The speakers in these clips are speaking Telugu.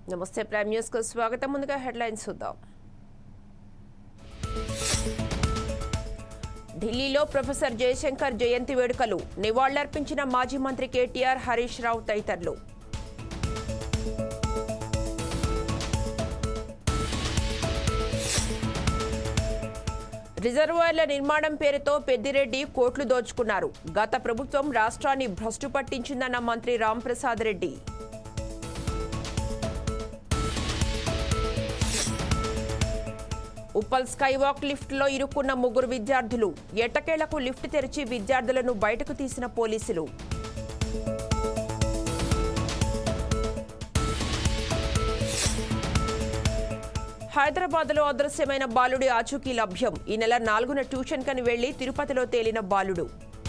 నమస్తే ప్రైమ్ న్యూస్ కు స్వాగతం. ముందుగా హెడ్లైన్స్ చూద్దాం. ఢిల్లీలో ప్రొఫెసర్ జయశంకర్ జయంతి వేడుకలు, నివాళులర్పించిన మాజీ మంత్రి కేటీఆర్, హరీష్ రావు తదితరులు. రిజర్వాయర్ల నిర్మాణం పేరుతో పెద్దిరెడ్డి కోట్లు దోచుకున్నారు. గత ప్రభుత్వం రాష్ట్రాన్ని భ్రష్టు పట్టించిందన్న మంత్రి రాంప్రసాద్ రెడ్డి. ఉప్పల్ స్కైవాక్ లిఫ్ట్లో ఇరుక్కున్న 3 విద్యార్థులు, ఎట్టకేలకు లిఫ్ట్ తెరిచి విద్యార్థులను బయటకు తీసిన పోలీసులు. హైదరాబాద్లో అదృశ్యమైన బాలుడి ఆచూకీ లభ్యం. ఈ నెల 4న ట్యూషన్ కని వెళ్లి తిరుపతిలో తేలిన బాలుడు.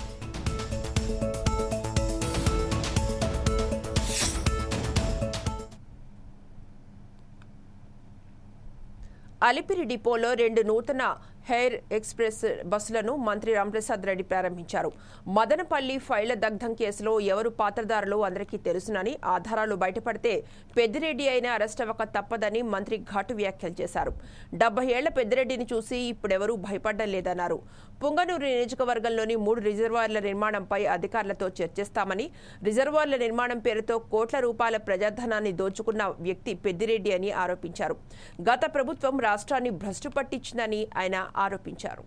అలిపిరి డిపోలో 2 నూతన హెయిర్ ఎక్స్ప్రెస్ బస్సులను మంత్రి రాంప్రసాద్ రెడ్డి ప్రారంభించారు. మదనపల్లి ఫైళ్ల దగ్ధం కేసులో ఎవరు పాత్రధారులో అందరికీ తెలుసునని, ఆధారాలు బయటపడితే పెద్దిరెడ్డి అయినా అరెస్ట్ అవ్వక తప్పదని మంత్రి ఘాటు వ్యాఖ్యలు చేశారు. 70 ఏళ్ల పెద్దిరెడ్డిని చూసి ఇప్పుడెవరూ భయపడ్డం లేదన్నారు. పుంగనూరు నియోజకవర్గంలోని 3 రిజర్వాయర్ల నిర్మాణంపై అధికారులతో చర్చిస్తామని, రిజర్వాయర్ల నిర్మాణం పేరుతో కోట్ల రూపాయల ప్రజాధనాన్ని దోచుకున్న వ్యక్తి పెద్దిరెడ్డి అని ఆరోపించారు. గత ప్రభుత్వం రాష్ట్రాన్ని భ్రష్టు పట్టించిందని ఆయన ఆరోపించారు.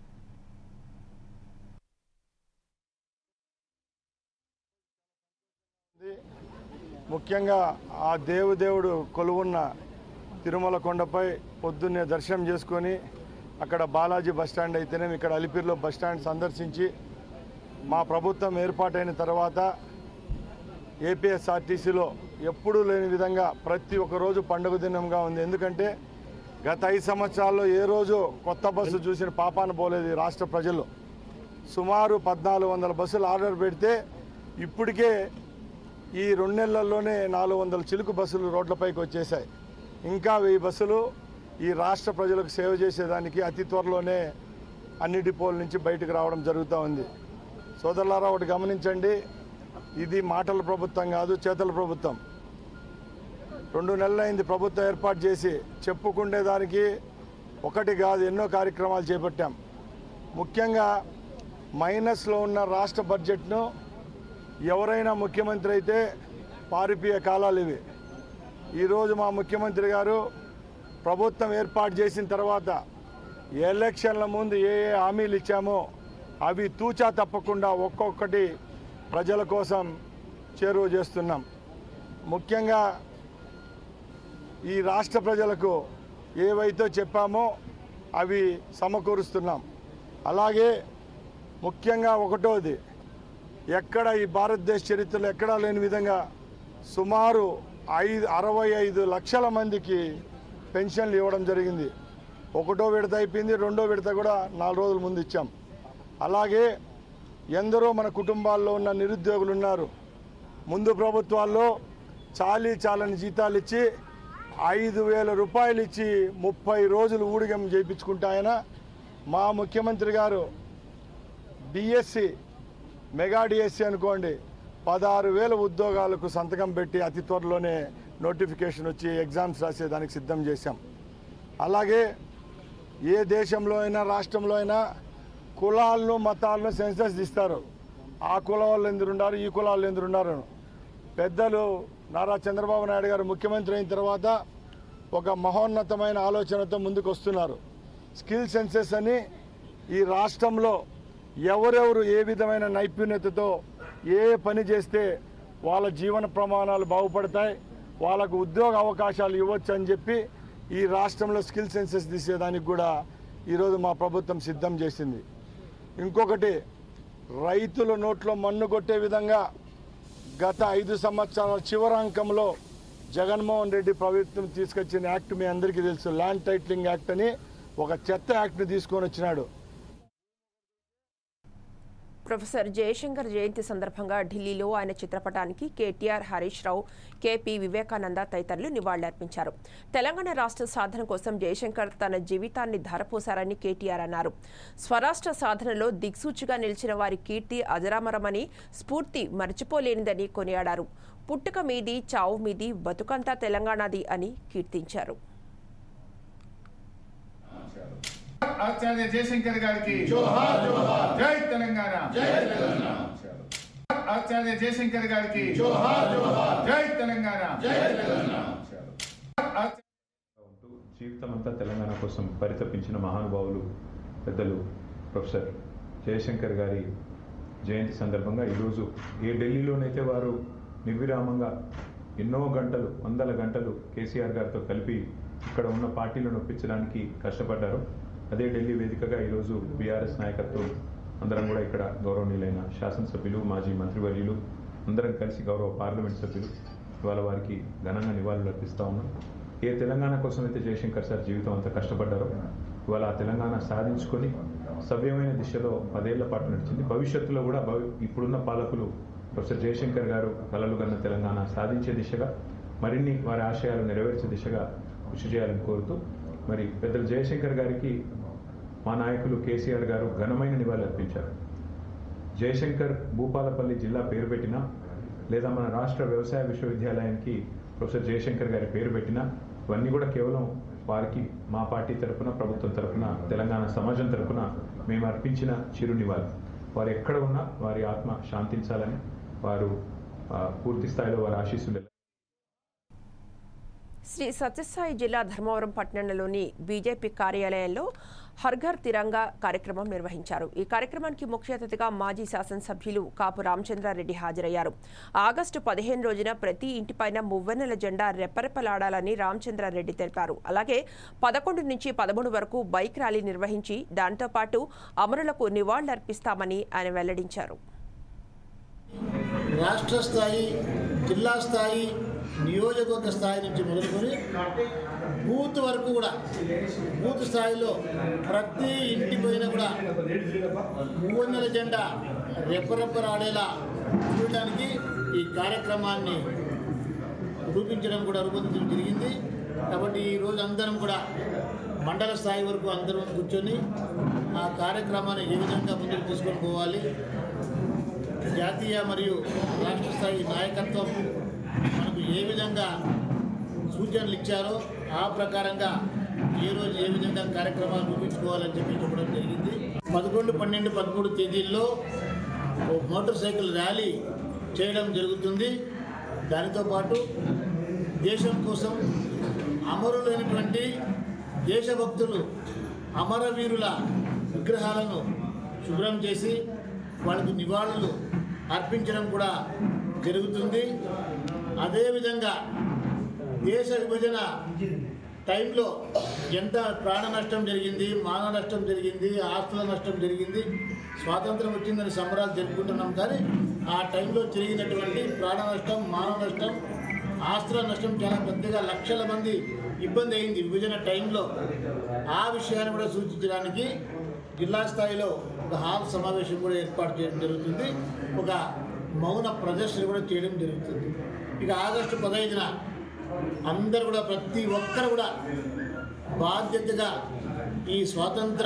ముఖ్యంగా ఆ దేవుడు కొలువున్న తిరుమల కొండపై పొద్దున్నే దర్శనం చేసుకొని అక్కడ బాలాజీ బస్టాండ్ అయితేనేమి, ఇక్కడ అలిపిరిలో బస్టాండ్ సందర్శించి మా ప్రభుత్వం ఏర్పాటైన తర్వాత ఏపీఎస్ఆర్టీసీలో ఎప్పుడూ లేని విధంగా ప్రతి ఒక్క రోజు పండుగ దినంగా ఉంది. ఎందుకంటే గత 5 సంవత్సరాల్లో ఏ రోజు కొత్త బస్సు చూసిన పాపాన పోలేదు ఈ రాష్ట్ర ప్రజలు. సుమారు 1400 బస్సులు ఆర్డర్ పెడితే ఇప్పటికే ఈ 2 నెలల్లోనే 400 చిలుకు బస్సులు రోడ్లపైకి వచ్చేసాయి. ఇంకా 1000 బస్సులు ఈ రాష్ట్ర ప్రజలకు సేవ చేసేదానికి అతి త్వరలోనే అన్ని డిపోల నుంచి బయటకు రావడం జరుగుతూ ఉంది. సోదరులారా, ఒకటి గమనించండి, ఇది మాటల ప్రభుత్వం కాదు, చేతల ప్రభుత్వం. 2 నెలలైంది ప్రభుత్వం ఏర్పాటు చేసి. చెప్పుకునేదానికి ఒకటి కాదు, ఎన్నో కార్యక్రమాలు చేపట్టాం. ముఖ్యంగా మైనస్లో ఉన్న రాష్ట్ర బడ్జెట్ను ఎవరైనా ముఖ్యమంత్రి అయితే పారిపోయే కాలాలు ఇవి. ఈరోజు మా ముఖ్యమంత్రి గారు ప్రభుత్వం ఏర్పాటు చేసిన తర్వాత ఎలక్షన్ల ముందు ఏ హామీలు ఇచ్చామో అవి తూచా తప్పకుండా ఒక్కొక్కటి ప్రజల కోసం చేరువ చేస్తున్నాం. ముఖ్యంగా ఈ రాష్ట్ర ప్రజలకు ఏవైతే చెప్పామో అవి సమకూరుస్తున్నాం. అలాగే ముఖ్యంగా ఒకటోది, ఎక్కడ ఈ భారతదేశ చరిత్రలో ఎక్కడా లేని విధంగా సుమారు 65 లక్షల మందికి పెన్షన్లు ఇవ్వడం జరిగింది. 1వ విడత అయిపోయింది, 2వ విడత కూడా 4 రోజుల ముందు ఇచ్చాం. అలాగే ఎందరో మన కుటుంబాల్లో ఉన్న నిరుద్యోగులు ఉన్నారు. ముందు ప్రభుత్వాల్లో చాలని జీతాలు ఇచ్చి 5,000 రూపాయలు ఇచ్చి 30 రోజులు ఊడిగం చేయించుకుంటా ఆయన. మా ముఖ్యమంత్రి గారు డిఎస్సి, మెగా డిఎస్సి అనుకోండి, 16,000 ఉద్యోగాలకు సంతకం పెట్టి అతి త్వరలోనే నోటిఫికేషన్ వచ్చి ఎగ్జామ్స్ రాసేదానికి సిద్ధం చేశాం. అలాగే ఏ దేశంలో అయినా రాష్ట్రంలో అయినా కులాలను మతాలను సెన్సస్ తీస్తారు. ఆ కులం వాళ్ళు ఎందురున్నారు, ఈ కులాలు ఎందురున్నారు. పెద్దలు నారా చంద్రబాబు నాయుడు గారు ముఖ్యమంత్రి అయిన తర్వాత ఒక మహోన్నతమైన ఆలోచనతో ముందుకు వస్తున్నారు. స్కిల్ సెన్సెస్ అని ఈ రాష్ట్రంలో ఎవరెవరు ఏ విధమైన నైపుణ్యతతో ఏ పని చేస్తే వాళ్ళ జీవన ప్రమాణాలు బాగుపడతాయి, వాళ్ళకు ఉద్యోగ అవకాశాలు ఇవ్వచ్చు అని చెప్పి ఈ రాష్ట్రంలో స్కిల్ సెన్సెస్ తీసేదానికి కూడా ఈరోజు మా ప్రభుత్వం సిద్ధం చేసింది. ఇంకొకటి, రైతుల నోట్లో మన్ను కొట్టే విధంగా గత 5 సంవత్సరాల చివరాంకంలో జగన్మోహన్ రెడ్డి ప్రభుత్వం తీసుకొచ్చిన యాక్ట్ మీ అందరికీ తెలుసు. ల్యాండ్ టైటిలింగ్ యాక్ట్ అని ఒక చెత్త యాక్ట్ని తీసుకొని వచ్చినాడు. ప్రొఫెసర్ జయశంకర్ జయంతి సందర్భంగా ఢిల్లీలో ఆయన చిత్రపటానికి కేటీఆర్, హరీష్ రావు, కేపీ వివేకానంద తదితరులు నివాళులర్పించారు. తెలంగాణ రాష్ట్ర సాధన కోసం జయశంకర్ తన జీవితాన్ని ధారపోశారని కేటీఆర్ అన్నారు. స్వరాష్ట్ర సాధనలో దిక్సూచిగా నిలిచిన వారి కీర్తి అజరామరమని, స్ఫూర్తి మరచిపోలేనిదని కొనియాడారు. పుట్టుక మీది, చావు మీది, బతుకంతా తెలంగాణది అని కీర్తించారు. ఆచార్య జయశంకర్ గారికి జోహార్ జోహార్, జై తెలంగాణ, జై తెలంగాణ. ఆచార్య జయశంకర్ గారికి జోహార్ జోహార్, జై తెలంగాణ, జై తెలంగాణ. జీవితమంతా తెలంగాణ కోసం పరితపించిన మహానుభావులు పెద్దలు ప్రొఫెసర్ జయశంకర్ గారి జయంతి సందర్భంగా ఈరోజు ఏ ఢిల్లీలోనైతే వారు నిర్విరామంగా ఎన్నో గంటలు, వందల గంటలు కేసీఆర్ గారితో కలిపి ఇక్కడ ఉన్న పార్టీలను ఒప్పించడానికి కష్టపడ్డారు, అదే ఢిల్లీ వేదికగా ఈరోజు బీఆర్ఎస్ నాయకత్వం అందరం కూడా ఇక్కడ గౌరవనీయులైన శాసనసభ్యులు, మాజీ మంత్రివర్యులు అందరం కలిసి గౌరవ పార్లమెంట్ సభ్యులు ఇవాళ వారికి ఘనంగా నివాళులు అర్పిస్తూ ఉన్నాం. ఏ తెలంగాణ కోసం అయితే జయశంకర్ సార్ జీవితం అంతా కష్టపడ్డారో ఇవాళ ఆ తెలంగాణ సాధించుకొని సవ్యమైన దిశలో 10 ఏళ్ల పాటు నడిచింది. భవిష్యత్తులో కూడా ఇప్పుడున్న పాలకులు ప్రొఫెసర్ జయశంకర్ గారు కలలు కన్న తెలంగాణ సాధించే దిశగా మరిన్ని వారి ఆశయాలు నెరవేర్చే దిశగా కృషి చేయాలని కోరుతూ మరి పెద్దలు జయశంకర్ గారికి మా నాయకులు కేసీఆర్ గారు ఘనమైన నివాళులు అర్పించారు. జయశంకర్ భూపాలపల్లి జిల్లా పేరు పెట్టినా లేదా మన రాష్ట్ర వ్యవసాయ విశ్వవిద్యాలయానికి ప్రొఫెసర్ జయశంకర్ గారి పేరు పెట్టినా ఇవన్నీ కూడా కేవలం వారికి మా పార్టీ తరఫున, ప్రభుత్వం తరఫున, తెలంగాణ సమాజం తరఫున మేము అర్పించిన చిరు నివాళి. వారు ఎక్కడ ఉన్నా వారి ఆత్మ శాంతించాలని, వారు పూర్తి స్థాయిలో వారి ఆశీస్సులు. శ్రీ సత్యసాయి జిల్లా ధర్మవరం పట్టణంలోని బీజేపీ కార్యాలయంలో హర్ఘర్ తిరంగా కార్యక్రమం నిర్వహించారు. ఈ కార్యక్రమానికి ముఖ్య అతిథిగా మాజీ శాసనసభ్యులు కాపు రామచంద్రారెడ్డి హాజరయ్యారు. ఆగస్టు 15 రోజున ప్రతి ఇంటిపైన మువ్వెన్నెల జెండా రెప్పరెప్పలాడాలని రామచంద్రారెడ్డి తెలిపారు. అలాగే 11 నుంచి 13 వరకు బైక్ ర్యాలీ నిర్వహించి దాంతో పాటు అమరులకు నివాళులర్పిస్తామని ఆయన వెల్లడించారు. రాష్ట్ర స్థాయి, జిల్లా స్థాయి, నియోజకవర్గ స్థాయి నుంచి మొదలుకొని బూత్ వరకు కూడా, బూత్ స్థాయిలో ప్రతి ఇంటి పైన కూడా మువ్వెన్నెల జెండా రెప్పరెప్పలాడేలా చూడడానికి ఈ కార్యక్రమాన్ని రూపొందించడం జరిగింది. కాబట్టి ఈరోజు అందరం కూడా మండల స్థాయి వరకు అందరం కూర్చొని ఆ కార్యక్రమాన్ని ఏ విధంగా ముందుకు తీసుకొని పోవాలి, జాతీయ మరియు రాష్ట్ర స్థాయి నాయకత్వం మనకు ఏ విధంగా సూచనలు ఇచ్చారో ఆ ప్రకారంగా ఏ రోజు ఏ విధంగా కార్యక్రమాలు రూపించుకోవాలని చెప్పడం జరిగింది. 11, 12, 13 తేదీల్లో మోటార్ సైకిల్ ర్యాలీ చేయడం జరుగుతుంది. దానితో పాటు దేశం కోసం అమరులైనటువంటి దేశభక్తులు, అమరవీరుల విగ్రహాలను శుభ్రం చేసి వాళ్ళకు నివాళులు అర్పించడం కూడా జరుగుతుంది. అదేవిధంగా దేశ విభజన టైంలో ఎంత ప్రాణ నష్టం జరిగింది, మానవ నష్టం జరిగింది, ఆస్తుల నష్టం జరిగింది. స్వాతంత్రం వచ్చిందని సంబరాలు జరుపుకుంటున్నాం, కానీ ఆ టైంలో జరిగినటువంటి ప్రాణ నష్టం, మానవ నష్టం, ఆస్తుల నష్టం చాలా పెద్దగా లక్షల మంది ఇబ్బంది అయింది విభజన టైంలో. ఆ విషయాన్ని కూడా సూచించడానికి జిల్లా స్థాయిలో ఒక హాల్ సమావేశం కూడా ఏర్పాటు చేయడం జరుగుతుంది. ఒక మౌన ప్రదర్శన కూడా చేయడం జరుగుతుంది. ఇక ఆగస్టు 15న అందరూ కూడా, ప్రతి ఒక్కరు కూడా బాధ్యతగా ఈ స్వాతంత్ర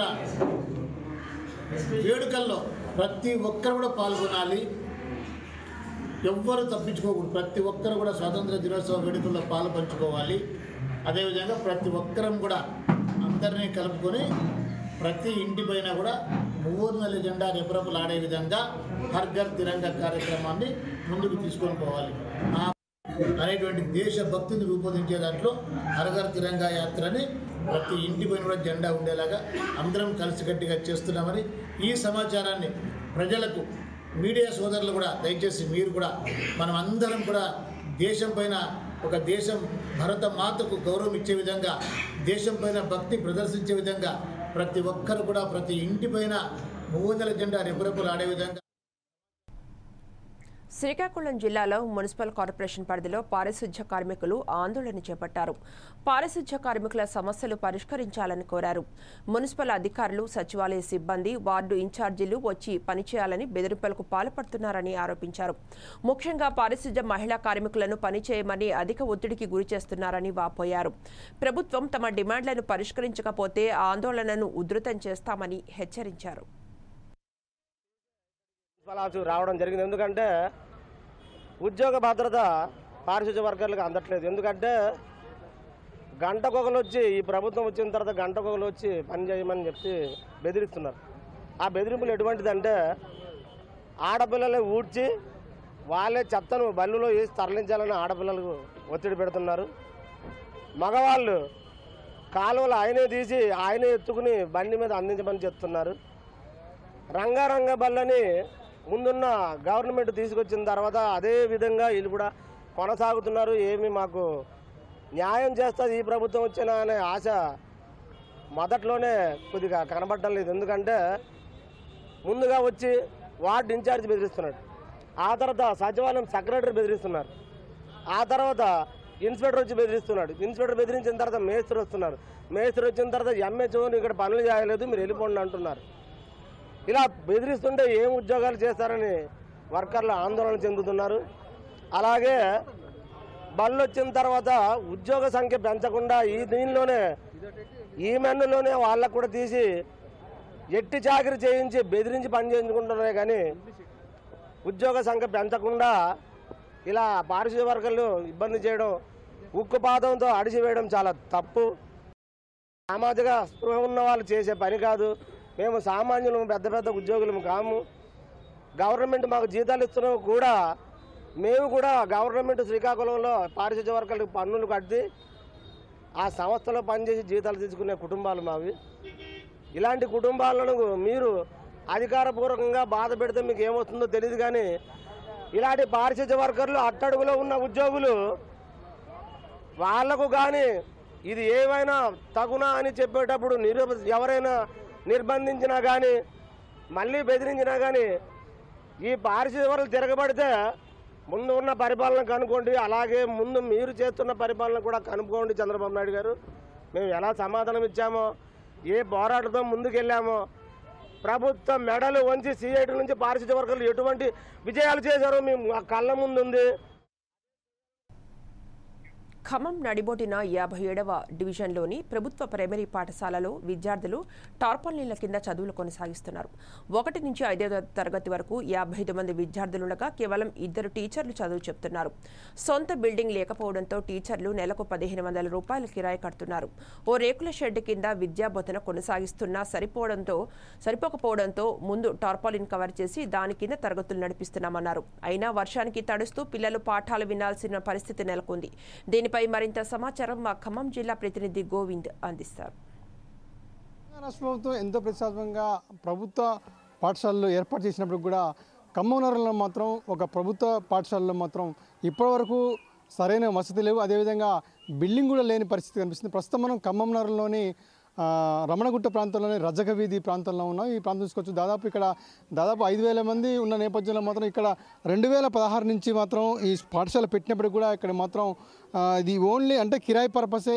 వేడుకల్లో ప్రతి ఒక్కరు కూడా పాల్గొనాలి. ఎవ్వరు తప్పించుకోకూడదు. ప్రతి ఒక్కరు కూడా స్వాతంత్ర దినోత్సవ వేడుకల్లో పాలు పంచుకోవాలి. అదేవిధంగా ప్రతి ఒక్కరం కూడా అందరినీ కలుపుకొని ప్రతి ఇంటిపైన కూడా మువ్వెన్నెల జెండా రెపరెపలాడే విధంగా హర్ఘర్ తిరంగా కార్యక్రమాన్ని ముందుకు తీసుకొని పోవాలి అనేటువంటి దేశభక్తిని రూపొందించే దాంట్లో హర్ఘర్ తిరంగా యాత్రని ప్రతి ఇంటిపైన కూడా జెండా ఉండేలాగా అందరం కలిసికట్టుగా చేస్తున్నామని, ఈ సమాచారాన్ని ప్రజలకు, మీడియా సోదరులు కూడా దయచేసి మీరు కూడా, మనం అందరం కూడా దేశం పైన, ఒక దేశం భరత మాతకు గౌరవం ఇచ్చే విధంగా, దేశం పైన భక్తి ప్రదర్శించే విధంగా ప్రతి ఒక్కరు కూడా ప్రతి ఇంటిపైన మువ్వెన్నెల జెండా రెపరెపలాడే విధంగా. శ్రీకాకుళం జిల్లాలో మున్సిపల్ కార్పొరేషన్ పరిధిలో పారిశుధ్య కార్మికులు ఆందోళన చేపట్టారు. పారిశుధ్య కార్మికుల సమస్యలు పరిష్కరించాలని కోరారు. మున్సిపల్ అధికారులు, సచివాలయ సిబ్బంది, వార్డు ఇన్ఛార్జీలు వచ్చి పనిచేయాలని బెదిరింపులకు పాల్పడుతున్నారని ఆరోపించారు. ముఖ్యంగా పారిశుధ్య మహిళా కార్మికులను పనిచేయమని అధిక ఒత్తిడికి గురి చేస్తున్నారని వాపోయారు. ప్రభుత్వం తమ డిమాండ్లను పరిష్కరించకపోతే ఆందోళనను ఉధృతం చేస్తామని హెచ్చరించారు. రావడం జరిగింది. ఎందుకంటే ఉద్యోగ భద్రత పారిశుద్ధ్య వర్కర్లకు అందట్లేదు. ఎందుకంటే గంటకొకరు వచ్చి ఈ ప్రభుత్వం వచ్చిన తర్వాత గంటకొకరు వచ్చి పని చేయమని చెప్పి బెదిరిస్తున్నారు. ఆ బెదిరింపులు ఎటువంటిదంటే ఆడపిల్లల్ని ఊడ్చి వాళ్ళే చెత్తను బల్లులో వేసి తరలించాలని ఆడపిల్లలకు ఒత్తిడి పెడుతున్నారు. మగవాళ్ళు కాలువలు ఆయనే తీసి ఆయనే ఎత్తుకుని బండి మీద అందించమని చెప్తున్నారు. రంగారంగ బళ్ళని ముందున్న గవర్నమెంట్ తీసుకొచ్చిన తర్వాత అదే విధంగా వీళ్ళు కూడా కొనసాగుతున్నారు. ఏమి మాకు న్యాయం చేస్తుంది ఈ ప్రభుత్వం వచ్చినా అనే ఆశ మొదట్లోనే కొద్దిగా కనబడటం లేదు. ఎందుకంటే ముందుగా వచ్చి వార్డు ఇన్ఛార్జ్ బెదిరిస్తున్నాడు, ఆ తర్వాత సచివాలయం సెక్రటరీ బెదిరిస్తున్నారు, ఆ తర్వాత ఇన్స్పెక్టర్ వచ్చి బెదిరిస్తున్నాడు, ఇన్స్పెక్టర్ బెదిరించిన తర్వాత మేస్త్రి వస్తున్నారు, మేస్త్రి వచ్చిన తర్వాత ఎంహెచ్ఓని ఇక్కడ పనులు చేయలేదు మీరు వెళ్ళిపోండి అంటున్నారు. ఇలా బెదిరిస్తుంటే ఏం ఉద్యోగాలు చేస్తారని వర్కర్లు ఆందోళన చెందుతున్నారు. అలాగే బళ్ళు వచ్చిన తర్వాత ఉద్యోగ సంఖ్య పెంచకుండా ఈ మెన్నులోనే వాళ్ళకు కూడా తీసి ఎట్టి చాకరీ చేయించి బెదిరించి పని చేయించుకుంటున్నారే కానీ ఉద్యోగ సంఖ్య పెంచకుండా ఇలా పారిశుద్ధ్య వర్కర్లు ఇబ్బంది చేయడం, ఉక్కుపాదంతో అడిచివేయడం చాలా తప్పు. సామాజిక స్పృహ ఉన్న వాళ్ళు చేసే పని కాదు. మేము సామాన్యులు, పెద్ద పెద్ద ఉద్యోగులము కాము. గవర్నమెంట్ మాకు జీతాలు ఇస్తున్నవి కూడా మేము కూడా గవర్నమెంట్ శ్రీకాకుళంలో పారిశుద్ధ్య వర్కర్లకు పన్నులు కట్టి ఆ సంస్థలో పనిచేసి జీతాలు తీసుకునే కుటుంబాలు మావి. ఇలాంటి కుటుంబాలను మీరు అధికారపూర్వకంగా బాధ పెడితే మీకు ఏమవుతుందో తెలియదు. కానీ ఇలాంటి పారిశుద్ధ్య వర్కర్లు అట్టడుగులో ఉన్న ఉద్యోగులు వాళ్లకు కానీ ఇది ఏమైనా తగునా అని చెప్పేటప్పుడు ఎవరైనా నిర్బంధించినా కానీ మళ్ళీ బెదిరించినా కానీ ఈ పారిశుద్ధ్య వర్కర్లు తిరగబడితే ముందు ఉన్న పరిపాలన కనుక్కోండి, అలాగే ముందు మీరు చేస్తున్న పరిపాలన కూడా కనుక్కోండి. చంద్రబాబు నాయుడు గారు మేము ఎలా సమాధానం ఇచ్చామో, ఏ పోరాటంతో ముందుకెళ్ళామో, ప్రభుత్వ మెడలు వంచి సిఐటి నుంచి పారిశుద్ధ్య వర్కర్లు ఎటువంటి విజయాలు చేశారో మేము కళ్ళ ముందు ఉంది. ఖమ్మం నడిబొడ్డిన 57వ డివిజన్లోని ప్రభుత్వ ప్రైమరీ పాఠశాలలో విద్యార్థులు టార్పాలిన్ల కింద చదువులు కొనసాగిస్తున్నారు. 1 నుంచి 5వ తరగతి వరకు 55 మంది విద్యార్థులుండగా కేవలం 2 టీచర్లు చదువు చెప్తున్నారు. సొంత బిల్డింగ్ లేకపోవడంతో టీచర్లు నెలకు 1500 రూపాయల కిరాయి కడుతున్నారు. ఓ రేకుల షెడ్ కింద విద్యా బోధన కొనసాగిస్తున్నా సరిపోకపోవడంతో ముందు టార్పాలిన్ కవర్ చేసి దాని కింద తరగతులు నడిపిస్తున్నామన్నారు. అయినా వర్షానికి తడుస్తూ పిల్లలు పాఠాలు వినాల్సిన పరిస్థితి నెలకొంది. దీనిపై మరింత సమాచారం మా ఖమ్మం జిల్లా ప్రతినిధి గోవింద్ అందిస్తారు. రాష్ట్ర ప్రభుత్వం ఎంతో ప్రతిష్టాత్మకంగా ప్రభుత్వ పాఠశాలలు ఏర్పాటు చేసినప్పుడు కూడా ఖమ్మం నగరంలో మాత్రం ఒక ప్రభుత్వ పాఠశాలలో మాత్రం ఇప్పటివరకు సరైన వసతి లేవు. అదేవిధంగా బిల్డింగ్ కూడా లేని పరిస్థితి కనిపిస్తుంది. ప్రస్తుతం మనం ఖమ్మం నగరంలోని రమణగుట్ట ప్రాంతంలోని రజక వీధి ప్రాంతంలో ఉన్నాం. ఈ ప్రాంతం తీసుకొచ్చి దాదాపు 5000 మంది ఉన్న నేపథ్యంలో మాత్రం ఇక్కడ 2016 నుంచి మాత్రం ఈ పాఠశాల పెట్టినప్పుడు కూడా ఇక్కడ మాత్రం ఇది ఓన్లీ అంటే కిరాయి పర్పసే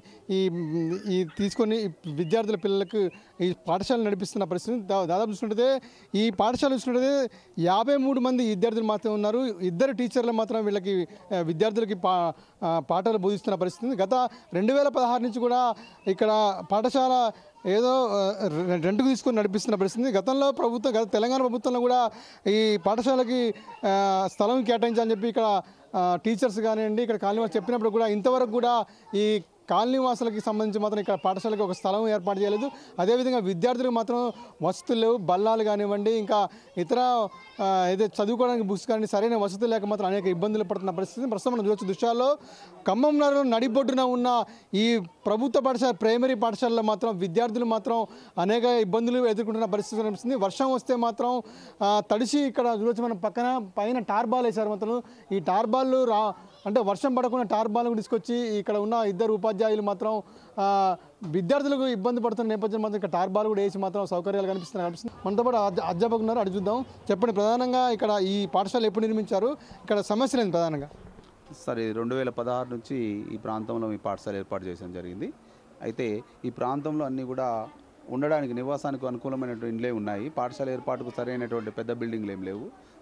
ఈ తీసుకొని విద్యార్థుల పిల్లలకు ఈ పాఠశాల నడిపిస్తున్న పరిస్థితి. దాదాపు చూసుకుంటే ఈ పాఠశాల చూసుకుంటే 53 మంది విద్యార్థులు మాత్రమే ఉన్నారు. 2 టీచర్లు మాత్రం వీళ్ళకి విద్యార్థులకి పాఠాలు బోధిస్తున్న పరిస్థితి. గత 2016 నుంచి కూడా ఇక్కడ పాఠశాల ఏదో రెంట్కు తీసుకొని నడిపిస్తున్న పరిస్థితి. గత తెలంగాణ ప్రభుత్వంలో కూడా ఈ పాఠశాలకి స్థలం కేటాయించాలని చెప్పి ఇక్కడ టీచర్స్ కానివ్వండి, ఇక్కడ కాలనీ చెప్పినప్పుడు కూడా ఇంతవరకు కూడా ఈ కాలనీ వాసులకి సంబంధించి మాత్రం ఇక్కడ పాఠశాలకి ఒక స్థలం ఏర్పాటు చేయలేదు. అదేవిధంగా విద్యార్థులకు మాత్రం వసతులు లేవు, బల్లాలు కానివ్వండి, ఇంకా ఇతర ఏదైతే చదువుకోవడానికి బుక్స్ కానీ సరైన వసతులు లేక మాత్రం అనేక ఇబ్బందులు పడుతున్న పరిస్థితి ప్రస్తుతం మనం చూడొచ్చు. దృశ్యాల్లో ఖమ్మం నగరం నడిబొడ్డున ఉన్న ఈ ప్రభుత్వ పాఠశాల ప్రైమరీ పాఠశాలలో మాత్రం విద్యార్థులు మాత్రం అనేక ఇబ్బందులు ఎదుర్కొంటున్న పరిస్థితి కనిపిస్తుంది. వర్షం వస్తే మాత్రం తడిసి ఇక్కడ చూడొచ్చు మనం పైన టార్బాల్ వేశారు. మాత్రం ఈ టార్బాల్ అంటే వర్షం పడకుండా టార్బాల్ను తీసుకొచ్చి ఇక్కడ ఉన్న 2 ఉపాధ్యాయులు మాత్రం విద్యార్థులకు ఇబ్బంది పడుతున్న నేపథ్యం మాత్రం ఇక్కడ టార్బాల్ కూడా వేసి మాత్రం సౌకర్యాలు కనిపిస్తుంది. మనతో పాటు అధ్యాపకులు ఉన్నారు, అడిగి చూద్దాం. చెప్పండి, ప్రధానంగా ఇక్కడ ఈ పాఠశాల ఎప్పుడు నిర్మించారు, ఇక్కడ సమస్యలు ఏంటి ప్రధానంగా? సరే, 2016 నుంచి ఈ ప్రాంతంలో ఈ పాఠశాల ఏర్పాటు చేయడం జరిగింది. అయితే ఈ ప్రాంతంలో అన్నీ కూడా ఉండడానికి నివాసానికి అనుకూలమైనటువంటి ఇండ్లే ఉన్నాయి. పాఠశాల ఏర్పాటుకు సరైనటువంటి పెద్ద బిల్డింగ్లు ఏం లేవు.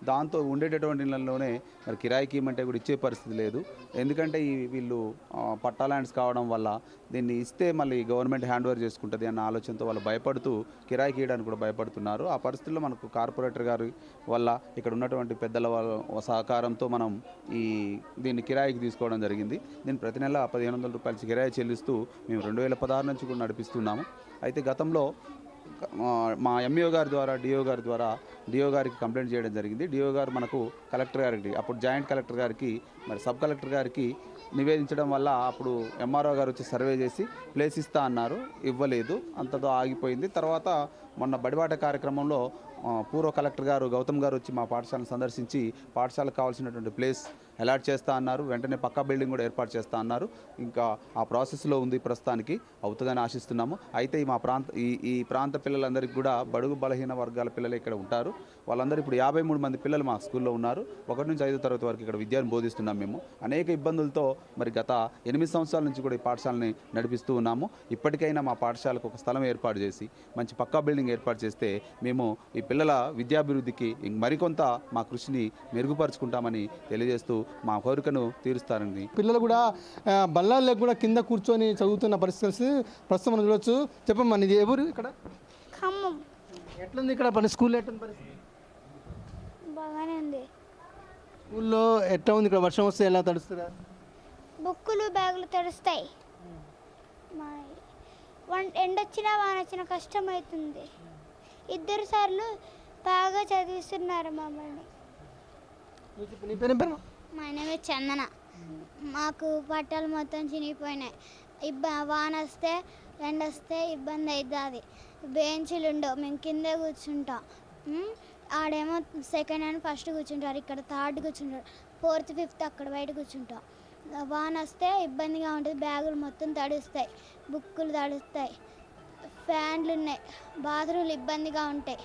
దాంతో ఉండేటటువంటి ఇళ్లలోనే మరి కిరాయికి ఇవ్వమంటే కూడా ఇచ్చే పరిస్థితి లేదు. ఎందుకంటే వీళ్ళు పట్టా ల్యాండ్స్ కావడం వల్ల దీన్ని ఇస్తే మళ్ళీ గవర్నమెంట్ హ్యాండ్ ఓవర్ చేసుకుంటుంది అన్న ఆలోచనతో వాళ్ళు భయపడుతూ కిరాయికి ఇవ్వడానికి కూడా భయపడుతున్నారు. ఆ పరిస్థితుల్లో మనకు కార్పొరేటర్ గారి వల్ల ఇక్కడ ఉన్నటువంటి పెద్దల వాళ్ళ సహకారంతో మనం దీన్ని కిరాయికి తీసుకోవడం జరిగింది. దీన్ని ప్రతి నెల 1500 రూపాయలు కిరాయి చెల్లిస్తూ మేము 2016 నుంచి కూడా నడిపిస్తున్నాము. అయితే గతంలో మా ఎంఈఓ గారి ద్వారా డిఓ గారికి కంప్లైంట్ చేయడం జరిగింది. డిఓ గారు మనకు కలెక్టర్ గారికి, అప్పుడు జాయింట్ కలెక్టర్ గారికి, మరి సబ్ కలెక్టర్ గారికి నివేదించడం వల్ల అప్పుడు ఎంఆర్ఓ గారు వచ్చి సర్వే చేసి ప్లేస్ ఇస్తా అన్నారు, ఇవ్వలేదు. అంతతో ఆగిపోయింది. తర్వాత మొన్న బడిబాట కార్యక్రమంలో పూర్వ కలెక్టర్ గారు గౌతమ్ గారు వచ్చి మా పాఠశాలను సందర్శించి పాఠశాలకు కావాల్సినటువంటి ప్లేస్ అలాట్ చేస్తా అన్నారు. వెంటనే పక్కా బిల్డింగ్ కూడా ఏర్పాటు చేస్తా అన్నారు. ఇంకా ఆ ప్రాసెస్లో ఉంది, ప్రస్తుతానికి అవుతుందని ఆశిస్తున్నాము. అయితే ఈ ప్రాంత పిల్లలందరికీ కూడా బడుగు బలహీన వర్గాల పిల్లలు ఇక్కడ ఉంటారు. వాళ్ళందరూ ఇప్పుడు 53 మంది పిల్లలు మా స్కూల్లో ఉన్నారు. 1 నుంచి 5వ తరగతి వరకు ఇక్కడ విద్యను బోధిస్తున్నాం మేము. అనేక ఇబ్బందులతో మరి గత 8 సంవత్సరాల నుంచి కూడా ఈ పాఠశాలని నడిపిస్తూ ఉన్నాము. ఇప్పటికైనా మా పాఠశాలకు ఒక స్థలం ఏర్పాటు చేసి మంచి పక్కా బిల్డింగ్ ఏర్పాటు చేస్తే మేము ఈ పిల్లల విద్యాభివృద్ధికి మరికొంత మా కృషిని మెరుగుపరుచుకుంటామని తెలియజేస్తూ మా కోరికను తీరుస్తారని. పిల్లలు కూడా బల్లాల్లో కూడా కింద కూర్చొని చదువుతున్న పరిస్థితి ప్రస్తుతం మనం చూడవచ్చు. చెప్పమ్మా, ఇది ఎవరు ఇక్కడ? ఖమ్మం. ఎట్లుంది ఇక్కడ స్కూల్? ఎట్లుంది పరిస్థితి? బాగానే ఉంది. స్కూల్లో ఎట్లా ఉంది? ఇక్కడ వర్షం వస్తే ఎలా తడుస్తుందా? బుక్కులు బ్యాగులు తడుస్తాయి. ఎండొచ్చినా వానొచ్చినా కష్టం అవుతుంది. 2 సార్లు బాగా చదివిస్తున్నారు మమ్మల్ని. మా నేమే చందన. మాకు బట్టలు మొత్తం చినిగిపోయినాయి. వాన వస్తే ఎండ వస్తే ఇబ్బంది అవుతుంది. బెంచీలు ఉండవు, మేము కిందే కూర్చుంటాం. ఆడేమో సెకండ్ అండ్ ఫస్ట్ కూర్చుంటారు, ఇక్కడ థర్డ్ కూర్చుంటారు, 4th 5th అక్కడ బయట కూర్చుంటాం. వాన వస్తే ఇబ్బందిగా ఉంటుంది. బ్యాగులు మొత్తం తడుస్తాయి, బుక్కులు తడుస్తాయి, ఫ్యాన్లు ఉన్నాయి, బాత్రూమ్లు ఇబ్బందిగా ఉంటాయి.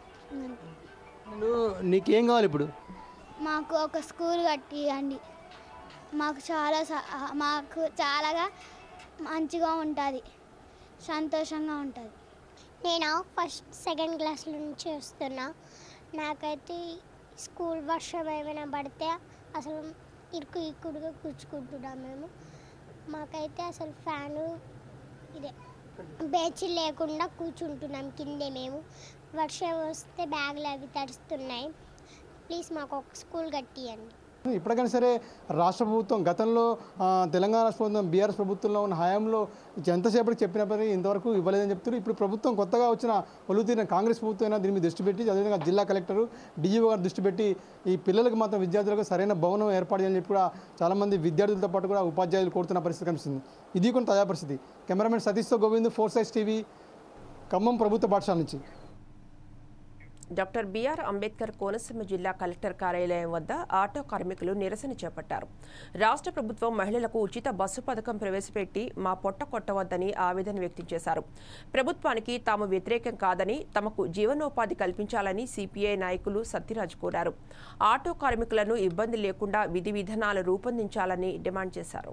నీకేం కావాలి ఇప్పుడు? మాకు ఒక స్కూల్ కట్టియండి. మాకు చాలా మంచిగా ఉంటుంది, సంతోషంగా ఉంటుంది. నేను ఫస్ట్ సెకండ్ క్లాస్ నుంచి వస్తున్నా. నాకైతే స్కూల్ వర్షం ఏమైనా పడితే అసలు ఇరుకుగా కూర్చుకుంటున్నాం మేము. మాకైతే అసలు ఫ్యాను ఇదే బెంచ్ లేకుండా కూర్చుంటున్నాం కిందే. మేము వర్షం వస్తే బ్యాగులు అవి తడుస్తున్నాయి. ప్లీజ్ మాకు ఒక స్కూల్ కట్టియండి. ఇప్పటికైనా సరే రాష్ట్ర ప్రభుత్వం గతంలో తెలంగాణ రాష్ట్ర ప్రభుత్వం బీఆర్ఎస్ ప్రభుత్వంలో ఉన్న హయాంలో ఎంతసేపటికి చెప్పినప్పటికీ ఇంతవరకు ఇవ్వలేదని చెప్తున్నారు. ఇప్పుడు ప్రభుత్వం కొత్తగా వచ్చిన ఒలుతీరిన కాంగ్రెస్ ప్రభుత్వం అయినా దీని మీద దృష్టి పెట్టి, అదేవిధంగా జిల్లా కలెక్టరు డిఈఓ గారు దృష్టి పెట్టి ఈ పిల్లలకు మాత్రం విద్యార్థులకు సరైన భవనం ఏర్పాటు చేయాలని చెప్పి కూడా చాలామంది విద్యార్థులతో పాటు కూడా ఉపాధ్యాయులు కోరుతున్న పరిస్థితి కనిపిస్తుంది. ఇది కూడా తాజా పరిస్థితి. కెమెరామెన్ సతీష్తో గోవింద్, 4 Sides టీవీ, ఖమ్మం ప్రభుత్వ పాఠశాల నుంచి. డాక్టర్ బిఆర్ అంబేద్కర్ కోనసీమ జిల్లా కలెక్టర్ కార్యాలయం వద్ద ఆటో కార్మికులు నిరసన చేపట్టారు. రాష్ట్ర ప్రభుత్వం మహిళలకు ఉచిత బస్సు పథకం ప్రవేశపెట్టి మా పొట్ట కొట్టవద్దని ఆవేదన వ్యక్తం చేశారు. ప్రభుత్వానికి తాము వ్యతిరేకం కాదని, తమకు జీవనోపాధి కల్పించాలని సిపిఐ నాయకులు సత్యరాజ్ కోరారు. ఆటో కార్మికులను ఇబ్బంది లేకుండా విధి విధానాలు రూపొందించాలని డిమాండ్ చేశారు.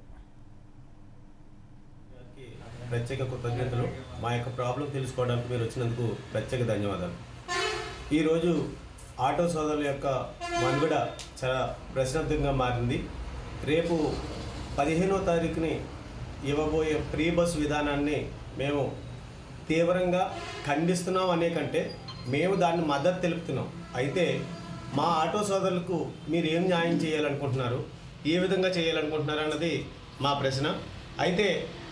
ప్రత్యేక కృతజ్ఞతలు. మా యొక్క ప్రాబ్లం తెలుసుకోవడానికి మీరు వచ్చినందుకు ప్రత్యేక ధన్యవాదాలు. ఈరోజు ఆటో సోదరుల యొక్క మనుగడ చాలా ప్రశ్నార్థకంగా మారింది. రేపు 15వ తారీఖుని ఇవ్వబోయే ఫ్రీ బస్సు విధానాన్ని మేము తీవ్రంగా ఖండిస్తున్నాం అనే కంటే మేము దాన్ని మద్దతు తెలుపుతున్నాం. అయితే మా ఆటో సోదరులకు మీరు ఏం న్యాయం చేయాలనుకుంటున్నారు, ఏ విధంగా చేయాలనుకుంటున్నారు అన్నది మా ప్రశ్న. అయితే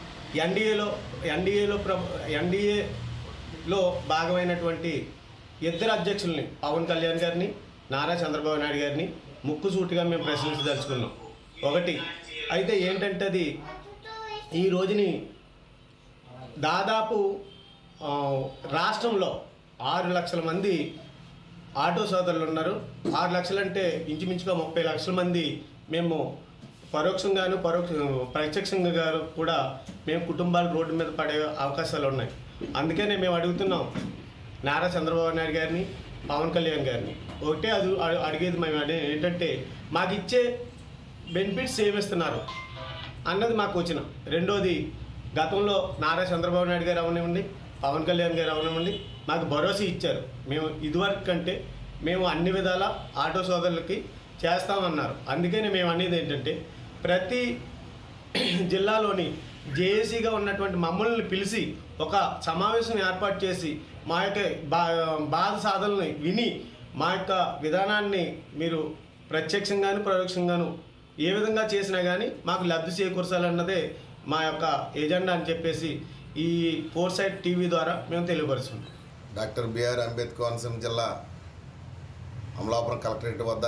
ఎన్డీఏలో భాగమైనటువంటి 2 అధ్యక్షుల్ని, పవన్ కళ్యాణ్ గారిని, నారా చంద్రబాబు నాయుడు గారిని ముక్కుసూటిగా మేము ప్రశ్నించదలుచుకున్నాం. ఒకటి అయితే ఏంటంటే అది ఈ రోజుని దాదాపు రాష్ట్రంలో 6 లక్షల మంది ఆటో సోదరులు ఉన్నారు. 6 లక్షలు అంటే ఇంచుమించుగా 30 లక్షల మంది మేము పరోక్షంగాను ప్రత్యక్షంగా కూడా మేము కుటుంబాలు రోడ్డు మీద పడే అవకాశాలు ఉన్నాయి. అందుకనే మేము అడుగుతున్నాం నారా చంద్రబాబు నాయుడు గారిని, పవన్ కళ్యాణ్ గారిని. ఒకటే అడిగేది మేము ఏంటంటే మాకు ఇచ్చే బెనిఫిట్స్ ఏమిస్తున్నారు అన్నది మాకు వచ్చిన. రెండోది, గతంలో నారా చంద్రబాబు నాయుడు గారు అవనివ్వండి, పవన్ కళ్యాణ్ గారు అవనివ్వండి, మాకు భరోసా ఇచ్చారు. మేము ఇదివరకు కంటే మేము అన్ని విధాల ఆటో సోదరులకి చేస్తామన్నారు. అందుకని మేము అనేది ఏంటంటే ప్రతి జిల్లాలోని జేఏసీగా ఉన్నటువంటి మమ్మల్ని పిలిచి ఒక సమావేశం ఏర్పాటు చేసి మా యొక్క బాధ సాధనని విని మా యొక్క విధానాన్ని మీరు ప్రత్యక్షంగాను పరోక్షంగాను ఏ విధంగా చేసినా కానీ మాకు లబ్ధి చేకూర్చాలన్నదే మా యొక్క ఎజెండా అని చెప్పేసి ఈ ఫోర్సైట్ టీవీ ద్వారా మేము తెలియపరుస్తున్నాం. డాక్టర్ బిఆర్ అంబేద్కర్ కోనసీమ జిల్లా అమలాపురం కలెక్టరేట్ వద్ద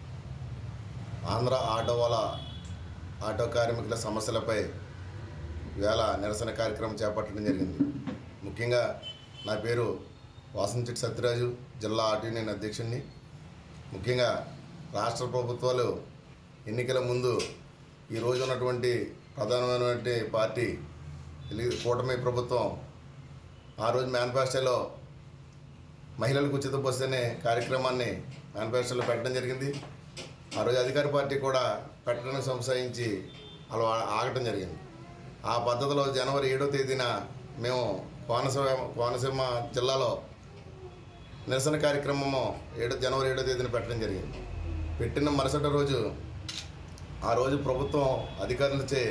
ఆంధ్ర ఆటో కార్మికుల సమస్యలపై వేళ నిరసన కార్యక్రమం చేపట్టడం జరిగింది. ముఖ్యంగా నా పేరు వాసంచెట్టి సత్యరాజు, జిల్లా ఆటో యూనియన్ అధ్యక్షుడిని. ముఖ్యంగా రాష్ట్ర ప్రభుత్వాలు ఎన్నికల ముందు ఈరోజు ఉన్నటువంటి ప్రధానమైనటువంటి పార్టీ కూటమి ప్రభుత్వం ఆ రోజు మేనిఫెస్టోలో మహిళలకు ఉచిత బస్సు అనే కార్యక్రమాన్ని మేనిఫెస్టోలో పెట్టడం జరిగింది. ఆ రోజు అధికార పార్టీ కూడా పెట్టడానికి సంశయించి అలా ఆగటం జరిగింది. ఆ పద్ధతిలో జనవరి 7వ తేదీన మేము కోనసీమ జిల్లాలో నిరసన కార్యక్రమము జనవరి 7వ తేదీన పెట్టడం జరిగింది. పెట్టిన మరుసటి రోజు ఆ రోజు ప్రభుత్వం అధికారులచే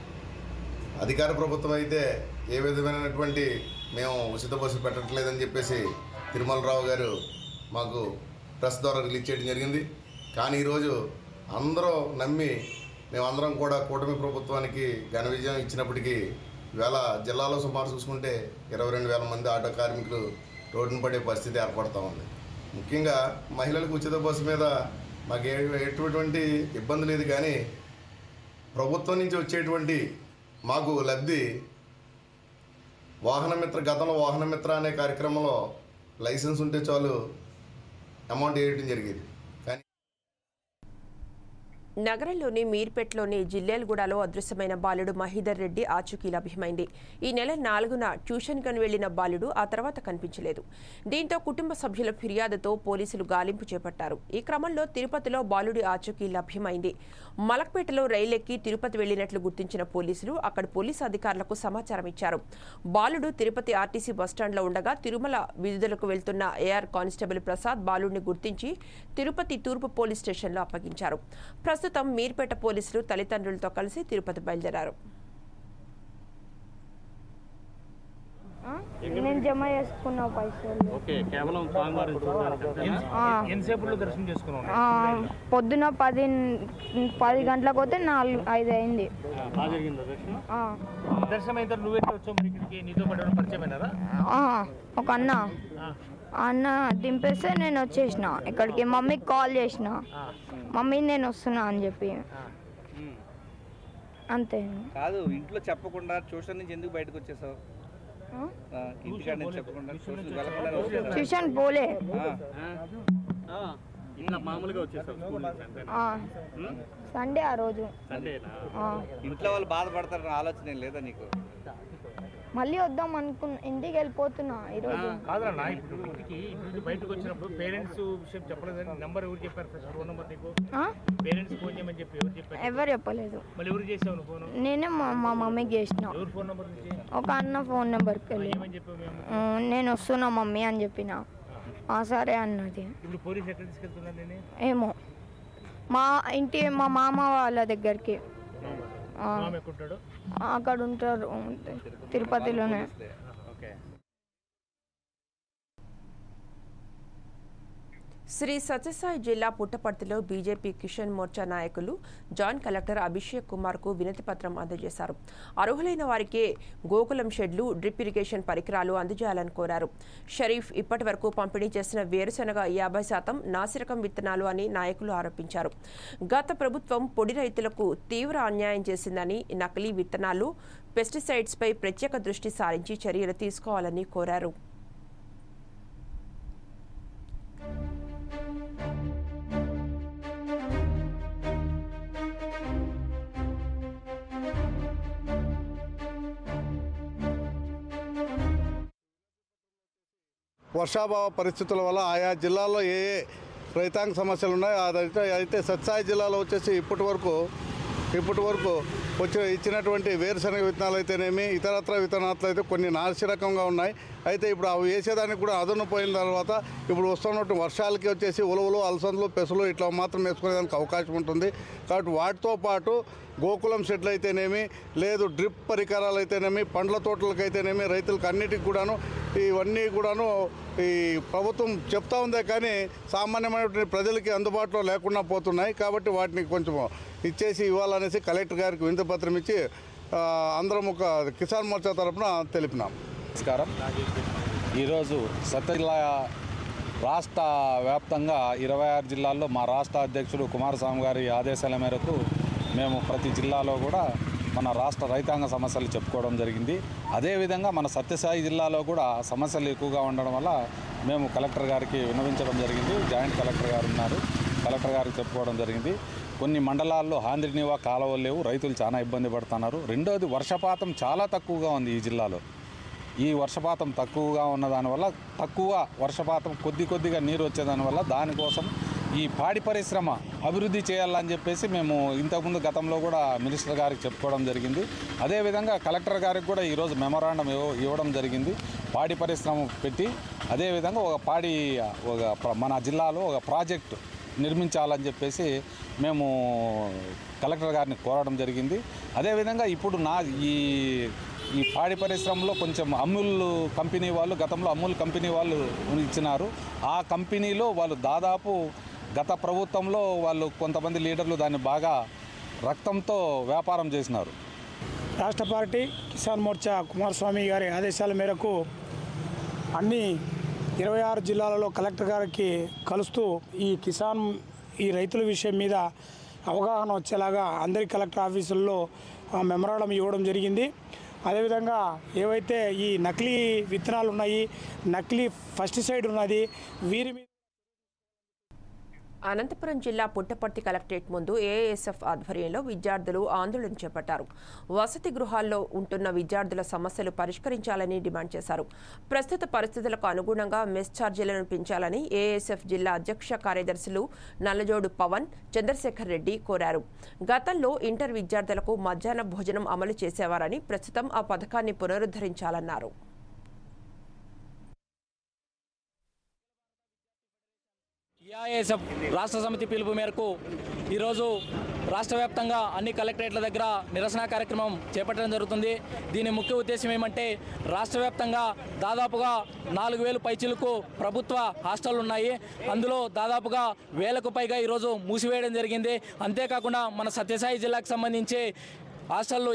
అధికార ప్రభుత్వం అయితే ఏ విధమైనటువంటి మేము ఉచిత బస్సు పెట్టట్లేదని చెప్పేసి తిరుమలరావు గారు మాకు ప్రెస్ ద్వారా రిలీజ్ చేయడం జరిగింది. కానీ ఈరోజు అందరూ నమ్మి మేమందరం కూడా కూటమి ప్రభుత్వానికి ఘన విజయం ఇచ్చినప్పటికీ ఇవాళ జిల్లాలో సుమారు చూసుకుంటే 22,000 మంది ఆటో కార్మికులు రోడ్డున పడే పరిస్థితి ఏర్పడుతూ ఉంది. ముఖ్యంగా మహిళలకు ఉచిత బస్సు మీద మాకు ఎటువంటి ఇబ్బంది లేదు. కానీ ప్రభుత్వం నుంచి వచ్చేటువంటి మాకు లబ్ధి వాహనమిత్ర, గతంలో వాహనమిత్ర అనే కార్యక్రమంలో లైసెన్స్ ఉంటే చాలు అమౌంట్ వేయడం జరిగేది. కానీ నగరంలోని మీర్పేట్లోని జిల్లేల్గూడలో అదృశ్యమైన బాలుడు మహీధర్ రెడ్డి ఆచూకీ లభ్యమైంది. ఈ నెల 4న ట్యూషన్ కని వెళ్లిన బాలుడు ఆ తర్వాత కనిపించలేదు. దీంతో కుటుంబ సభ్యుల ఫిర్యాదుతో పోలీసులు గాలింపు చేపట్టారు. ఈ క్రమంలో తిరుపతిలో బాలుడి ఆచూకీ లభ్యమైంది. మలక్పేటలో రైలెక్కి తిరుపతి వెళ్లినట్లు గుర్తించిన పోలీసులు అక్కడి పోలీసు అధికారులకు సమాచారం ఇచ్చారు. బాలుడు తిరుపతి ఆర్టీసీ బస్టాండ్లో ఉండగా తిరుమల విధులకు వెళ్తున్న ఏఆర్ కానిస్టేబుల్ ప్రసాద్ బాలుడిని గుర్తించి తిరుపతి తూర్పు పోలీస్ స్టేషన్లో అప్పగించారు. ప్రస్తుతం మీర్పేట పోలీసులు తల్లిదండ్రులతో కలిసి తిరుపతి బయలుదేరారు. నేను జమ చేసుకున్న పైసలు పొద్దున 10 గంటలకు పోతే 4-5 అయింది. ఒక అన్న దింపేస్తే నేను వచ్చేసిన ఇక్కడికి. మమ్మీకి కాల్ చేసిన, మమ్మీ నేను వస్తున్నా అని చెప్పి. అంతే. కాదు, ఇంట్లో చెప్పకుండా ట్యూషన్ నుంచి ఎందుకు బయటకు వచ్చేసావు? ట్యూషన్ పోలే, సండే ఆ రోజు. ఇంట్లో వాళ్ళు బాధపడతారని ఆలోచన లేదా నీకు? మళ్ళీ వద్దాం అనుకున్నా, ఇంటికి వెళ్ళిపోతున్నా ఈరోజు. కాదన్నా, ఇప్పుడు బయటకు వచ్చినప్పుడు పేరెంట్స్ విషయం చెప్పలేదని నెంబర్ ఎవరు చెప్పారు? ఫస్ట్ ఫోన్ నెంబర్ నీకు పేరెంట్స్ ఫోన్ చేయమని చెప్పి ఎవరు చెప్పారు? ఎవరు చెప్పలేదు. మళ్ళీ ఎవరు చేసావు ఫోన్? నేనే మా మమ్మీకి చేసిన. ఎవరు ఫోన్ నెంబర్ నుంచి? ఒక అన్న ఫోన్ నెంబర్కి వెళ్ళి నేను వస్తున్నా మమ్మీ అని చెప్పిన. సరే అన్నది. ఇప్పుడు పోలీసు ఎక్కడ తీసుకెళ్తున్నా? నేను ఏమో మా మామ వాళ్ళ దగ్గరికి. అక్కడ ఉంటారు తిరుపతిలోనే. శ్రీ సత్యసాయి జిల్లా పుట్టపర్తిలో బీజేపీ కిషన్ మోర్చా నాయకులు జాయింట్ కలెక్టర్ అభిషేక్ కుమార్కు వినతి పత్రం అందజేశారు. అర్హులైన వారికే గోకులం షెడ్లు, డ్రిప్ ఇరిగేషన్ పరికరాలు అందజేయాలని కోరారు. షరీఫ్ ఇప్పటి వరకు పంపిణీ చేసిన వేరుశెనగ 50% నాసిరకం విత్తనాలు అని నాయకులు ఆరోపించారు. గత ప్రభుత్వం పొడి రైతులకు తీవ్ర అన్యాయం చేసిందని, నకిలీ విత్తనాలు, పెస్టిసైడ్స్పై ప్రత్యేక దృష్టి సారించి చర్యలు తీసుకోవాలని కోరారు. వర్షాభావ పరిస్థితుల వల్ల ఆయా జిల్లాల్లో ఏ రైతాంగ సమస్యలు ఉన్నాయో అయితే సత్యసాయి జిల్లాలో వచ్చేసి ఇప్పటి వరకు ఇచ్చినటువంటి వేరుశనగ విత్తనాలు అయితేనేమి ఇతరత్ర విత్తనాలు అయితే కొన్ని నాసిరకంగా ఉన్నాయి. అయితే ఇప్పుడు అవి వేసేదానికి కూడా అదను పోయిన తర్వాత ఇప్పుడు వస్తున్నట్టు వర్షాలకి వచ్చేసి ఉలవలు, అలసందలు, పెసలు ఇట్లా మాత్రం వేసుకునేదానికి అవకాశం ఉంటుంది. కాబట్టి వాటితో పాటు గోకులం సెట్లు అయితేనేమి, లేదు డ్రిప్ పరికరాలు అయితేనేమి, పండ్ల తోటలకు అయితేనేమి, రైతులకు అన్నిటికి కూడాను ఇవన్నీ కూడాను ఈ ప్రభుత్వం చెప్తా ఉందే కానీ సామాన్యమైనటువంటి ప్రజలకి అందుబాటులో లేకుండా పోతున్నాయి. కాబట్టి వాటిని కొంచెం ఇచ్చేసి ఇవ్వాలనేసి కలెక్టర్ గారికి వినతిపత్రం ఇచ్చి అందరం ఒక కిసాన్ మోర్చా తరఫున తెలిపినాం. నమస్కారం. ఈరోజు సత్య జిల్లా రాష్ట్ర వ్యాప్తంగా 26 జిల్లాల్లో మా రాష్ట్ర అధ్యక్షుడు కుమారస్వామి గారి ఆదేశాల మేరకు మేము ప్రతి జిల్లాలో కూడా మన రాష్ట్ర రైతాంగ సమస్యలు చెప్పుకోవడం జరిగింది. అదేవిధంగా మన సత్యసాయి జిల్లాలో కూడా సమస్యలు ఎక్కువగా ఉండడం వల్ల మేము కలెక్టర్ గారికి విన్నవించడం జరిగింది. జాయింట్ కలెక్టర్ గారు ఉన్నారు, కలెక్టర్ గారికి చెప్పుకోవడం జరిగింది. కొన్ని మండలాల్లో ఆంధ్రనీవా కాలువలు లేవు, రైతులు చాలా ఇబ్బంది పడుతున్నారు. రెండోది వర్షపాతం చాలా తక్కువగా ఉంది ఈ జిల్లాలో. ఈ వర్షపాతం తక్కువగా ఉన్న దానివల్ల తక్కువ వర్షపాతం కొద్దిగా నీరు వచ్చేదానివల్ల దానికోసం ఈ పాడి పరిశ్రమ అభివృద్ధి చేయాలని చెప్పేసి మేము ఇంతకుముందు గతంలో కూడా మినిస్టర్ గారికి చెప్పుకోవడం జరిగింది. అదేవిధంగా కలెక్టర్ గారికి కూడా ఈరోజు మెమోరాండం ఇవ్వడం జరిగింది. పాడి పరిశ్రమ పెట్టి అదేవిధంగా మన జిల్లాలో ఒక ప్రాజెక్టు నిర్మించాలని చెప్పేసి మేము కలెక్టర్ గారిని కోరడం జరిగింది. అదేవిధంగా ఇప్పుడు ఈ పాడి పరిశ్రమలో కొంచెం అమూల్ కంపెనీ వాళ్ళు గతంలో అమూల్ కంపెనీ వాళ్ళు ఇచ్చినారు. ఆ కంపెనీలో వాళ్ళు దాదాపు గత ప్రభుత్వంలో వాళ్ళు కొంతమంది లీడర్లు దాన్ని బాగా రక్తంతో వ్యాపారం చేసినారు. రాష్ట్ర పార్టీ కిసాన్ మోర్చా కుమారస్వామి గారి ఆదేశాల మేరకు అన్ని 26 జిల్లాలలో కలెక్టర్ గారికి కలుస్తూ ఈ రైతుల విషయం మీద అవగాహన వచ్చేలాగా అందరి కలెక్టర్ ఆఫీసుల్లో మెమోరాండం ఇవ్వడం జరిగింది. అదేవిధంగా ఏవైతే ఈ నకిలీ విత్తనాలు ఉన్నాయి, నకిలీ పెస్టిసైడ్ ఉన్నది, వీరి మీద అనంతపురం జిల్లా పుట్టపర్తి కలెక్టరేట్ ముందు ఏఎస్ఎఫ్ ఆధ్వర్యంలో విద్యార్థులు ఆందోళన చేపట్టారు. వసతి గృహాల్లో ఉంటున్న విద్యార్థుల సమస్యలు పరిష్కరించాలని డిమాండ్ చేశారు. ప్రస్తుత పరిస్థితులకు అనుగుణంగా మెస్ ఛార్జీలను పెంచాలని ఏఎస్ఎఫ్ జిల్లా అధ్యక్ష కార్యదర్శులు నల్లజోడు పవన్, చంద్రశేఖర్ రెడ్డి కోరారు. గతంలో ఇంటర్ విద్యార్థులకు మధ్యాహ్న భోజనం అమలు చేసేవారని ప్రస్తుతం ఆ పథకాన్ని పునరుద్ధరించాలన్నారు. ఏఐఎస్ఎఫ్ రాష్ట్ర సమితి పిలుపు మేరకు ఈరోజు రాష్ట్ర వ్యాప్తంగా అన్ని కలెక్టరేట్ల దగ్గర నిరసన కార్యక్రమం చేపట్టడం జరుగుతుంది. దీని ముఖ్య ఉద్దేశం ఏమంటే రాష్ట్ర వ్యాప్తంగా దాదాపుగా 4000 పైచిలకు ప్రభుత్వ హాస్టళ్లు ఉన్నాయి. అందులో దాదాపుగా 1000కు పైగా ఈరోజు మూసివేయడం జరిగింది. అంతేకాకుండా మన సత్యసాయి జిల్లాకు సంబంధించి హాస్టళ్లు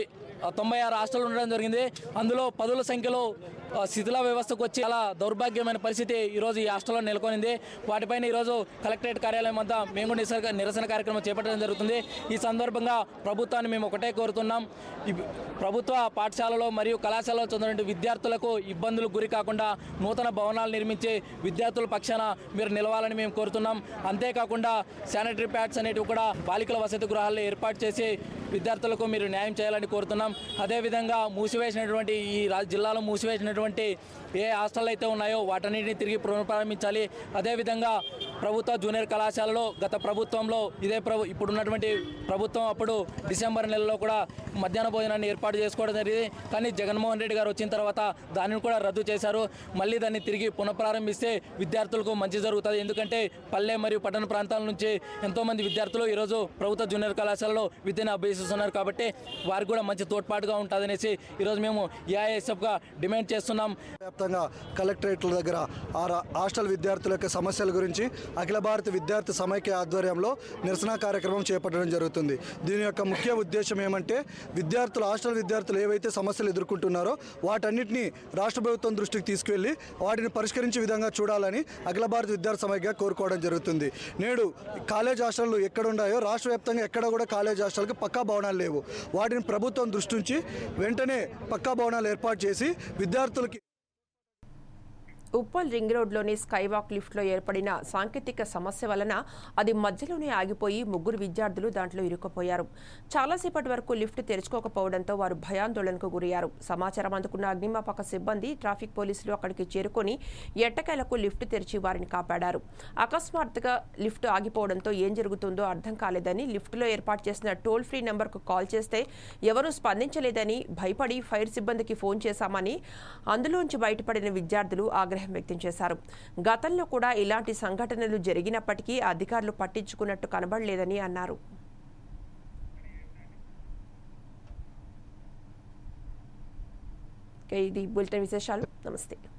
96 హాస్టళ్లు ఉండడం జరిగింది. అందులో పదుల సంఖ్యలో శిథిల వ్యవస్థకు వచ్చి చాలా దౌర్భాగ్యమైన పరిస్థితి ఈరోజు ఈ హాస్టల్లో నెలకొనింది. వాటిపైన ఈరోజు కలెక్టరేట్ కార్యాలయం వద్ద మేము నిరసన కార్యక్రమం చేపట్టడం జరుగుతుంది. ఈ సందర్భంగా ప్రభుత్వాన్ని మేము ఒకటే కోరుతున్నాం, ప్రభుత్వ పాఠశాలలో మరియు కళాశాలలో చదివిన విద్యార్థులకు ఇబ్బందులు గురి కాకుండా నూతన భవనాలు నిర్మించి విద్యార్థుల పక్షాన మీరు నిలవాలని మేము కోరుతున్నాం. అంతేకాకుండా శానిటరీ ప్యాడ్స్ అనేటివి కూడా బాలికల వసతి గృహాల్లో ఏర్పాటు చేసి విద్యార్థులకు మీరు న్యాయం చేయాలని కోరుతున్నాం. అదేవిధంగా మూసివేసినటువంటి ఈ జిల్లాలో మూసివేసినటువంటి ఏ హాస్టల్ అయితే ఉన్నాయో వాటన్నిటిని తిరిగి పునఃప్రారంభించాలి. అదేవిధంగా ప్రభుత్వ జూనియర్ కళాశాలలో గత ప్రభుత్వంలో ఇప్పుడున్నటువంటి ప్రభుత్వం అప్పుడు డిసెంబర్ నెలలో కూడా మధ్యాహ్న భోజనాన్ని ఏర్పాటు చేసుకోవడం జరిగింది. కానీ జగన్మోహన్ రెడ్డి గారు వచ్చిన తర్వాత దానిని కూడా రద్దు చేశారు. మళ్ళీ దాన్ని తిరిగి పునఃప్రారంభిస్తే విద్యార్థులకు మంచి జరుగుతుంది. ఎందుకంటే పల్లె మరియు పట్టణ ప్రాంతాల నుంచి ఎంతోమంది విద్యార్థులు ఈరోజు ప్రభుత్వ జూనియర్ కళాశాలలో విద్యను అభ్యసిస్తున్నారు. కాబట్టి వారికి కూడా మంచి తోడ్పాటుగా ఉంటుందనేసి ఈరోజు మేము ఏఐఎస్ఎఫ్గా డిమాండ్ చేస్తున్నాం. వ్యాప్తంగా కలెక్టరేట్ల దగ్గర హాస్టల్ విద్యార్థుల యొక్క సమస్యల గురించి అఖిల భారత విద్యార్థి సమైక్య ఆధ్వర్యంలో నిరసన కార్యక్రమం చేపట్టడం జరుగుతుంది. దీని యొక్క ముఖ్య ఉద్దేశం ఏమంటే హాస్టల్ విద్యార్థులు ఏవైతే సమస్యలు ఎదుర్కొంటున్నారో వాటన్నిటిని రాష్ట్ర ప్రభుత్వం దృష్టికి తీసుకువెళ్ళి వాటిని పరిష్కరించే విధంగా చూడాలని అఖిల భారత విద్యార్థి సమైక్య కోరుకోవడం జరుగుతుంది. నేడు కాలేజ్ హాస్టళ్లు ఎక్కడ ఉన్నాయో రాష్ట్ర వ్యాప్తంగా ఎక్కడ కూడా కాలేజ్ హాస్టల్కి పక్కా భవనాలు లేవు. వాటిని ప్రభుత్వం దృష్టి నుంచి వెంటనే పక్కా భవనాలు ఏర్పాటు చేసి విద్యార్థులకి ఉప్పల్ రింగ్ రోడ్లోని స్కైవాక్ లిఫ్ట్లో ఏర్పడిన సాంకేతిక సమస్య వలన అది మధ్యలోనే ఆగిపోయి ముగ్గురు విద్యార్థులు దాంట్లో ఇరుక్కుపోయారు. చాలాసేపటి వరకు లిఫ్ట్ తెరుచుకోకపోవడంతో వారు భయాందోళనకు గురయ్యారు. సమాచారం అందుకున్న అగ్నిమాపక సిబ్బంది, ట్రాఫిక్ పోలీసులు అక్కడికి చేరుకొని ఎట్టకేలకు లిఫ్ట్ తెరిచి వారిని కాపాడారు. అకస్మాత్తుగా లిఫ్ట్ ఆగిపోవడంతో ఏం జరుగుతుందో అర్థం కాలేదని, లిఫ్ట్లో ఏర్పాటు చేసిన టోల్ ఫ్రీ నెంబర్కు కాల్ చేస్తే ఎవరూ స్పందించలేదని భయపడి ఫైర్ సిబ్బందికి ఫోన్ చేశామని అందులోంచి బయటపడిన విద్యార్థులు ఆగ్రహం వ్యక్తం చేశారు. గతంలో కూడా ఇలాంటి సంఘటనలు జరిగినప్పటికీ అధికారులు పట్టించుకున్నట్టు కనబడలేదని అన్నారు. ఇది బులెటిన్ విశేషాలు. నమస్తే.